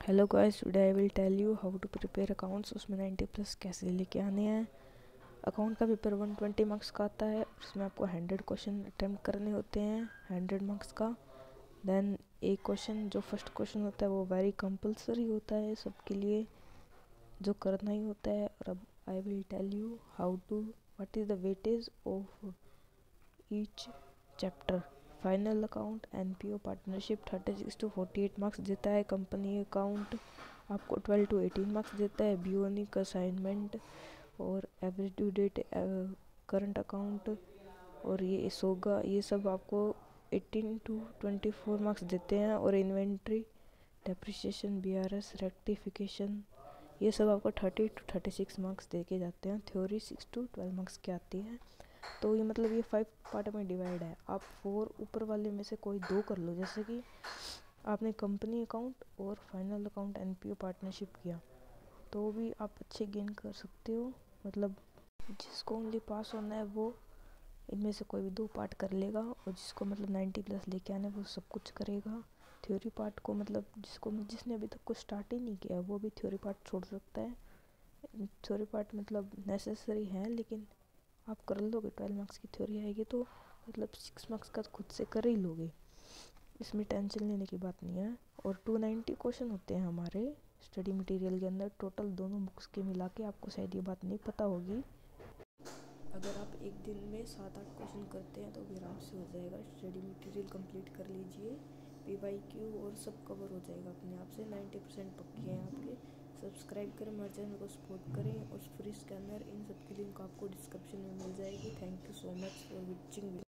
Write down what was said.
Hello guys, today I will tell you how to prepare accounts. उसमें 90+ कैसे लेके आने हैं। अकाउंट का पेपर 120 मार्क्स का आता है। उसमें आपको 100 क्वेश्चन अटैम्प्ट करने होते हैं 100 मार्क्स का। देन एक क्वेश्चन जो फर्स्ट क्वेश्चन होता है वो वेरी कंपलसरी होता है सबके लिए, जो करना ही होता है। और अब I will tell you how to what is the weightage of each chapter. Final account, NPO, partnership 36 to 48 marks देता है। कंपनी अकाउंट आपको 12 to 18 मार्क्स देता है। बियोनिक असाइनमेंट और average due date, current account और ये सोगा, ये सब आपको 18 to 24 मार्क्स देते हैं। और इन्वेंट्री, डेप्रिसिएशन, बीआरएस, रेक्टिफिकेशन, ये सब आपको 30 to 36 मार्क्स दे के जाते हैं। थ्योरी 6 to 12 मार्क्स की आती है। तो ये मतलब ये 5 पार्ट में डिवाइड है। आप 4 ऊपर वाले में से कोई 2 कर लो। जैसे कि आपने कंपनी अकाउंट और फाइनल अकाउंट एनपीओ पार्टनरशिप किया तो भी आप अच्छे गेन कर सकते हो। मतलब जिसको ओनली पास होना है वो इनमें से कोई भी 2 पार्ट कर लेगा, और जिसको मतलब 90+ लेके आने वो सब कुछ करेगा। थ्योरी पार्ट को मतलब जिसने अभी तक कुछ स्टार्ट ही नहीं किया वो भी थ्योरी पार्ट छोड़ सकता है। थ्योरी पार्ट मतलब नेसेसरी है, लेकिन आप कर लोगे। 12 मार्क्स की थ्योरी आएगी तो मतलब 6 मार्क्स का खुद से कर ही लोगे, इसमें टेंशन लेने की बात नहीं है। और 290 क्वेश्चन होते हैं हमारे स्टडी मटेरियल के अंदर टोटल, दोनों बुक्स के मिला के। आपको शायद ये बात नहीं पता होगी। अगर आप एक दिन में 7-8 क्वेश्चन करते हैं तो भी आराम से हो जाएगा। स्टडी मटेरियल कंप्लीट कर लीजिए, पीवाईक्यू और सब कवर हो जाएगा अपने आप से। 90% पक्के हैं आपके। सब्सक्राइब करें, हमारे चैनल को सपोर्ट करें। और फ्री स्कैनर इन सब की लिंक आपको डिस्क्रिप्शन में मिल जाएगी। Thank you so much for watching.